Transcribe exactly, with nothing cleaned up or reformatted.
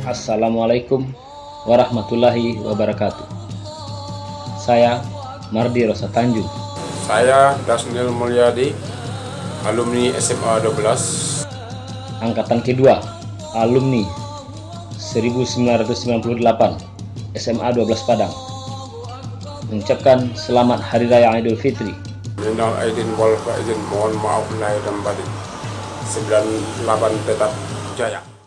Assalamualaikum warahmatullahi wabarakatuh. Saya Mardi Rosa Tanjung. Saya Dasnil Mulyadi, alumni S M A dua belas. Angkatan kedua, alumni seribu sembilan ratus sembilan puluh delapan, S M A dua belas Padang. Mengucapkan selamat Hari Raya Idul Fitri. Minal aidin wal faizin, mohon maaf lahir dan batin. sembilan puluh delapan tetap jaya.